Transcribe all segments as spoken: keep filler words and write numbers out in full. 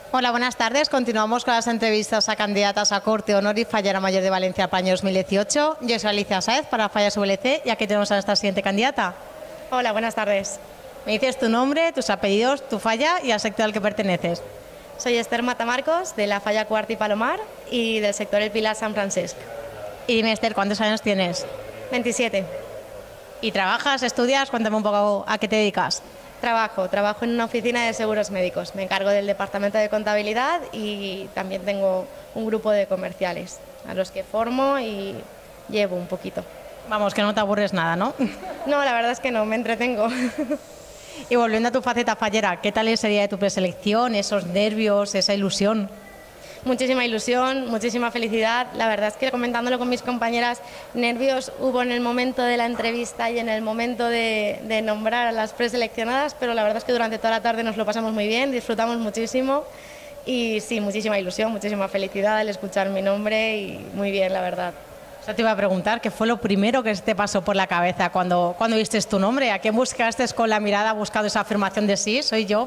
Hola, buenas tardes. Continuamos con las entrevistas a candidatas a Corte, Honor y Fallera Mayor de Valencia para el año dos mil dieciocho. Yo soy Alicia Sáez para Fallas V L C y aquí tenemos a nuestra siguiente candidata. Hola, buenas tardes. Me dices tu nombre, tus apellidos, tu falla y al sector al que perteneces. Soy Esther Matamarcos, de la Falla Cuart y Palomar y del sector El Pilar San Francesc. Y dime, Esther, ¿cuántos años tienes? veintisiete. ¿Y trabajas, estudias? Cuéntame un poco a qué te dedicas. Trabajo, trabajo en una oficina de seguros médicos. Me encargo del departamento de contabilidad y también tengo un grupo de comerciales a los que formo y llevo un poquito. Vamos, que no te aburres nada, ¿no? No, la verdad es que no, me entretengo. Y volviendo a tu faceta fallera, ¿qué tal sería de tu preselección, esos nervios, esa ilusión? Muchísima ilusión, muchísima felicidad. La verdad es que comentándolo con mis compañeras, nervios hubo en el momento de la entrevista y en el momento de, de nombrar a las preseleccionadas, pero la verdad es que durante toda la tarde nos lo pasamos muy bien, disfrutamos muchísimo y sí, muchísima ilusión, muchísima felicidad al escuchar mi nombre y muy bien, la verdad. O sea, te iba a preguntar, ¿qué fue lo primero que te pasó por la cabeza cuando, cuando viste tu nombre? ¿A qué buscaste con la mirada buscando esa afirmación de sí, soy yo?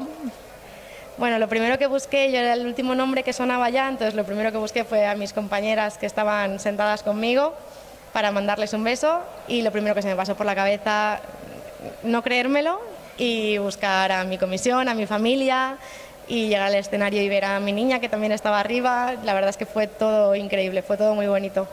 Bueno, lo primero que busqué, yo era el último nombre que sonaba ya, entonces lo primero que busqué fue a mis compañeras que estaban sentadas conmigo para mandarles un beso y lo primero que se me pasó por la cabeza, no creérmelo y buscar a mi comisión, a mi familia y llegar al escenario y ver a mi niña que también estaba arriba. La verdad es que fue todo increíble, fue todo muy bonito.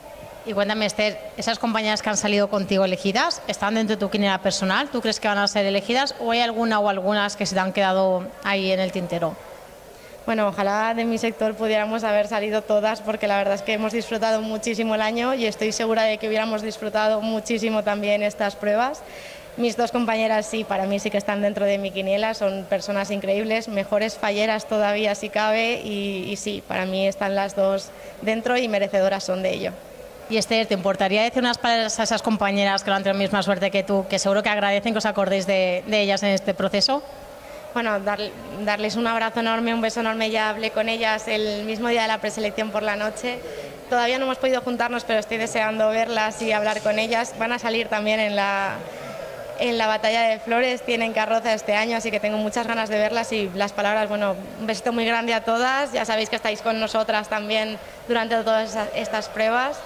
Y cuéntame, Esther, ¿esas compañeras que han salido contigo elegidas están dentro de tu quiniela personal? ¿Tú crees que van a ser elegidas o hay alguna o algunas que se te han quedado ahí en el tintero? Bueno, ojalá de mi sector pudiéramos haber salido todas porque la verdad es que hemos disfrutado muchísimo el año y estoy segura de que hubiéramos disfrutado muchísimo también estas pruebas. Mis dos compañeras sí, para mí sí que están dentro de mi quiniela, son personas increíbles, mejores falleras todavía si cabe y, y sí, para mí están las dos dentro y merecedoras son de ello. Y Esther, ¿te importaría decir unas palabras a esas compañeras que no han tenido la misma suerte que tú, que seguro que agradecen que os acordéis de, de ellas en este proceso? Bueno, dar, darles un abrazo enorme, un beso enorme, ya hablé con ellas el mismo día de la preselección por la noche. Todavía no hemos podido juntarnos, pero estoy deseando verlas y hablar con ellas. Van a salir también en la, en la batalla de Flores, tienen carroza este año, así que tengo muchas ganas de verlas y las palabras, bueno, un besito muy grande a todas. Ya sabéis que estáis con nosotras también durante todas estas pruebas.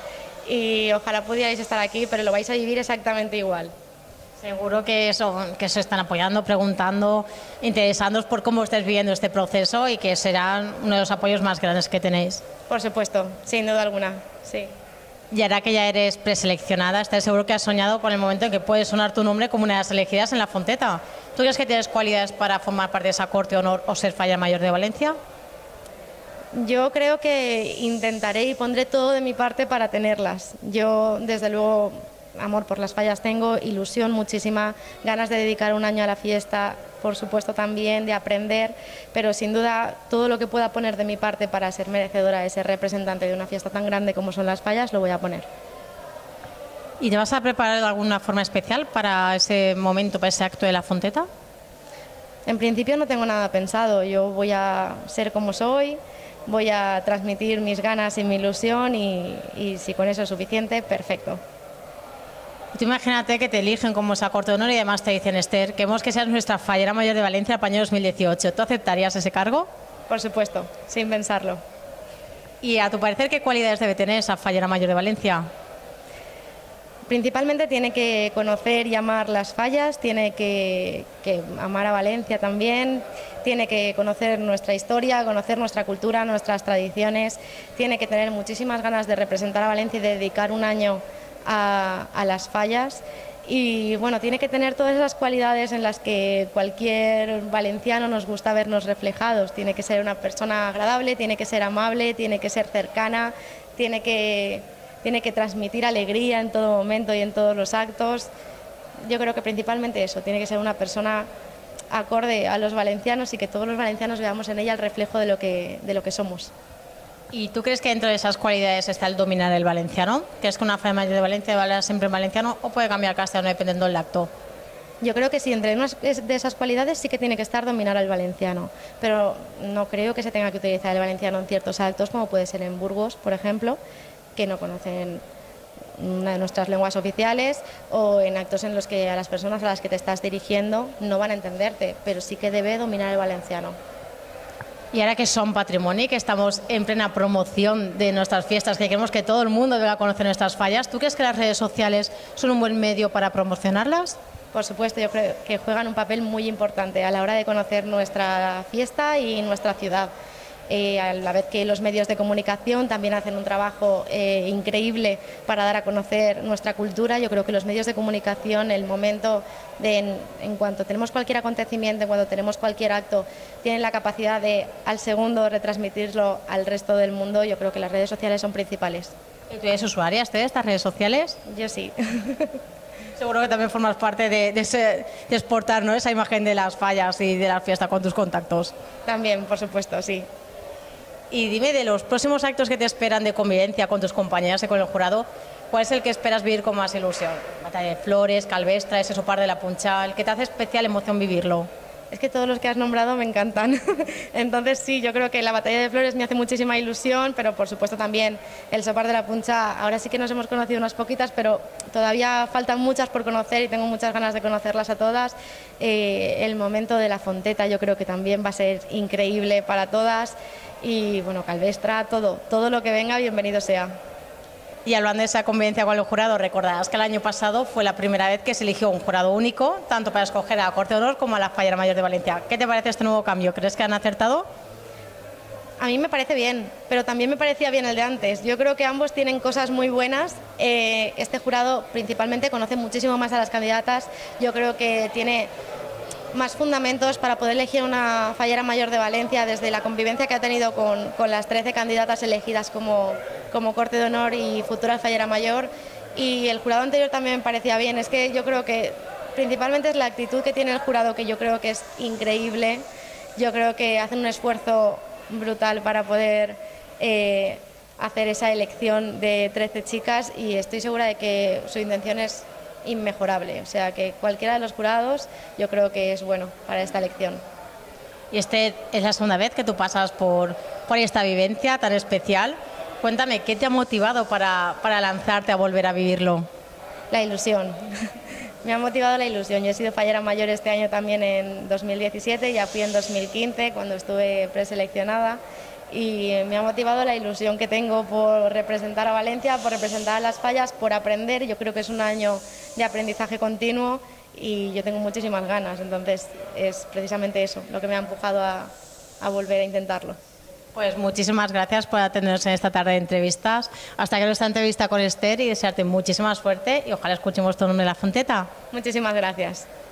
Y ojalá pudierais estar aquí, pero lo vais a vivir exactamente igual. Seguro que eso, que se están apoyando, preguntando, interesándoos por cómo estáis viviendo este proceso y que será uno de los apoyos más grandes que tenéis. Por supuesto, sin duda alguna, sí. Y ahora que ya eres preseleccionada, estás seguro que has soñado con el momento en que puede sonar tu nombre como una de las elegidas en la Fonteta. ¿Tú crees que tienes cualidades para formar parte de esa Corte Honor o ser Falla Mayor de Valencia? Yo creo que intentaré y pondré todo de mi parte para tenerlas. Yo, desde luego, amor por las fallas tengo, ilusión muchísima, ganas de dedicar un año a la fiesta, por supuesto también de aprender, pero sin duda todo lo que pueda poner de mi parte para ser merecedora de ser representante de una fiesta tan grande como son las fallas, lo voy a poner. ¿Y te vas a preparar de alguna forma especial para ese momento, para ese acto de la Fonteta? En principio no tengo nada pensado, yo voy a ser como soy, voy a transmitir mis ganas y mi ilusión y, y si con eso es suficiente, perfecto. Tú imagínate que te eligen como esa Corte de Honor y además te dicen, Esther, queremos que seas nuestra Fallera Mayor de Valencia para el año dos mil dieciocho. ¿Tú aceptarías ese cargo? Por supuesto, sin pensarlo. Y a tu parecer, ¿qué cualidades debe tener esa Fallera Mayor de Valencia? Principalmente tiene que conocer y amar las fallas, tiene que, que amar a Valencia también, tiene que conocer nuestra historia, conocer nuestra cultura, nuestras tradiciones, tiene que tener muchísimas ganas de representar a Valencia y de dedicar un año a, a las fallas y bueno, tiene que tener todas esas cualidades en las que cualquier valenciano nos gusta vernos reflejados. Tiene que ser una persona agradable, tiene que ser amable, tiene que ser cercana, tiene que... tiene que transmitir alegría en todo momento y en todos los actos. Yo creo que principalmente eso, tiene que ser una persona acorde a los valencianos y que todos los valencianos veamos en ella el reflejo de lo que, de lo que somos. ¿Y tú crees que dentro de esas cualidades está el dominar el valenciano? ¿Crees que una Falla Mayor de Valencia va a hablar siempre en valenciano o puede cambiar castellano dependiendo del acto? Yo creo que sí, entre unas de esas cualidades sí que tiene que estar dominar al valenciano, pero no creo que se tenga que utilizar el valenciano en ciertos actos, como puede ser en Burgos, por ejemplo, que no conocen una de nuestras lenguas oficiales, o en actos en los que a las personas a las que te estás dirigiendo no van a entenderte, pero sí que debe dominar el valenciano. Y ahora que son patrimonio y que estamos en plena promoción de nuestras fiestas, que queremos que todo el mundo venga a conocer nuestras fallas, ¿tú crees que las redes sociales son un buen medio para promocionarlas? Por supuesto, yo creo que juegan un papel muy importante a la hora de conocer nuestra fiesta y nuestra ciudad. Eh, a la vez que los medios de comunicación también hacen un trabajo eh, increíble para dar a conocer nuestra cultura, yo creo que los medios de comunicación, el momento de en, en cuanto tenemos cualquier acontecimiento, en cuanto tenemos cualquier acto, tienen la capacidad de al segundo retransmitirlo al resto del mundo. Yo creo que las redes sociales son principales. ¿Y tú eres usuaria de estas redes sociales? Yo sí. Seguro que también formas parte de, de, ese, de exportar, ¿no?, esa imagen de las fallas y de la fiesta con tus contactos. También, por supuesto, sí. Y dime, de los próximos actos que te esperan de convivencia con tus compañeras y con el jurado, ¿cuál es el que esperas vivir con más ilusión? Batalla de Flores, Calvestra, ese Sopar de la Punchal, ¿qué te hace especial emoción vivirlo? Es que todos los que has nombrado me encantan. Entonces sí, yo creo que la Batalla de Flores me hace muchísima ilusión, pero por supuesto también el Sopar de la Puncha. Ahora sí que nos hemos conocido unas poquitas, pero todavía faltan muchas por conocer y tengo muchas ganas de conocerlas a todas. Eh, el momento de la Fonteta yo creo que también va a ser increíble para todas. Y bueno, Calvestra, todo, todo lo que venga, bienvenido sea. Y hablando de esa convivencia con el jurado, recordarás que el año pasado fue la primera vez que se eligió un jurado único, tanto para escoger a la Corte de Honor como a la Fallera Mayor de Valencia. ¿Qué te parece este nuevo cambio? ¿Crees que han acertado? A mí me parece bien, pero también me parecía bien el de antes. Yo creo que ambos tienen cosas muy buenas. Eh, este jurado principalmente conoce muchísimo más a las candidatas. Yo creo que tiene más fundamentos para poder elegir una Fallera Mayor de Valencia, desde la convivencia que ha tenido con, con las trece candidatas elegidas como, como Corte de Honor y futura Fallera Mayor. Y el jurado anterior también me parecía bien. Es que yo creo que principalmente es la actitud que tiene el jurado, que yo creo que es increíble. Yo creo que hacen un esfuerzo brutal para poder eh, hacer esa elección de trece chicas, y estoy segura de que su intención es inmejorable, o sea que cualquiera de los jurados yo creo que es bueno para esta elección. Y este es la segunda vez que tú pasas por, por esta vivencia tan especial. Cuéntame, ¿qué te ha motivado para, para lanzarte a volver a vivirlo? La ilusión. Me ha motivado la ilusión. Yo he sido Fallera Mayor este año también en dos mil diecisiete, ya fui en dos mil quince cuando estuve preseleccionada, y me ha motivado la ilusión que tengo por representar a Valencia, por representar a las fallas, por aprender. Yo creo que es un año de aprendizaje continuo y yo tengo muchísimas ganas, entonces es precisamente eso lo que me ha empujado a, a volver a intentarlo. Pues muchísimas gracias por atendernos en esta tarde de entrevistas. Hasta que nuestra entrevista con Esther, y desearte muchísima suerte y ojalá escuchemos tu nombre en la Fonteta. Muchísimas gracias.